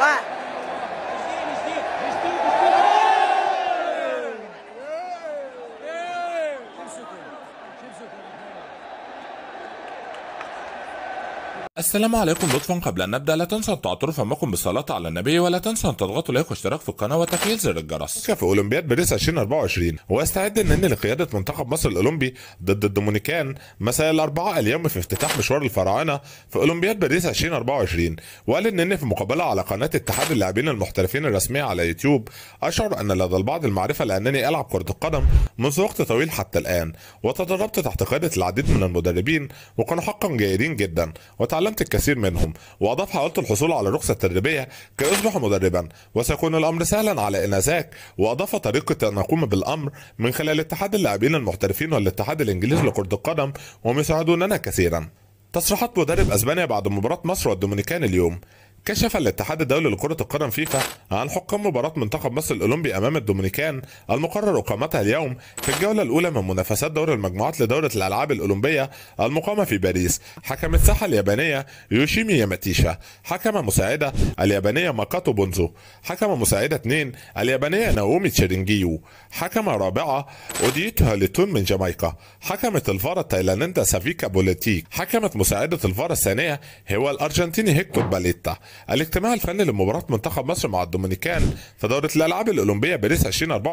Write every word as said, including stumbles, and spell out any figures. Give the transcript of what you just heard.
بقى. السلام عليكم. لطفا قبل ان نبدا لا تنسوا ان تعطروا فمكم بالصلاه على النبي، ولا تنسوا ان تضغطوا لايك واشتراك في القناه وتفعيل زر الجرس. في اولمبياد باريس ألفين وأربعة وعشرين واستعد النني لقياده منتخب مصر الاولمبي ضد الدومينيكان مساء الاربعاء اليوم في افتتاح مشوار الفراعنه في اولمبياد باريس ألفين وأربعة وعشرين. وقال النني في مقابله على قناه اتحاد اللاعبين المحترفين الرسميه على يوتيوب: اشعر ان لدى البعض المعرفه لانني العب كره القدم منذ وقت طويل حتى الان، وتدربت تحت قياده العديد من المدربين وكانوا حقا جيدين جدا وتعلمت الكثير منهم. واضاف: حاولت الحصول على رخصه تدريبيه كي اصبح مدربا وسيكون الامر سهلا على انذاك. واضاف: طريقه ان اقوم بالامر من خلال اتحاد اللاعبين المحترفين والاتحاد الانجليزي لكره القدم، وهم يساعدوننا كثيرا. تصريحات مدرب اسبانيا بعد مباراه مصر والدومينيكان اليوم: كشف الاتحاد الدولي لكرة القدم فيفا عن حكام مباراة منتخب مصر الأولمبي أمام الدومينيكان المقرر إقامتها اليوم في الجولة الأولى من منافسات دور المجموعات لدورة الألعاب الأولمبية المقامة في باريس. حكم الساحة اليابانية يوشيمي ياماتيشا، حكم مساعدة اليابانية ماكاتو بونزو، حكم مساعدة اثنين اليابانية ناومي تشيرينجيو، حكمة رابعة أوديت هاليتون من جامايكا، حكمة الفار التايلاندية سافيكا بوليتيك، حكمة مساعدة الفار الثانية هو الأرجنتيني هيكتور باليتا. الاجتماع الفني لمباراة منتخب مصر مع الدومينيكان في دورة الألعاب الأولمبية باريس ألفين وأربعة وعشرين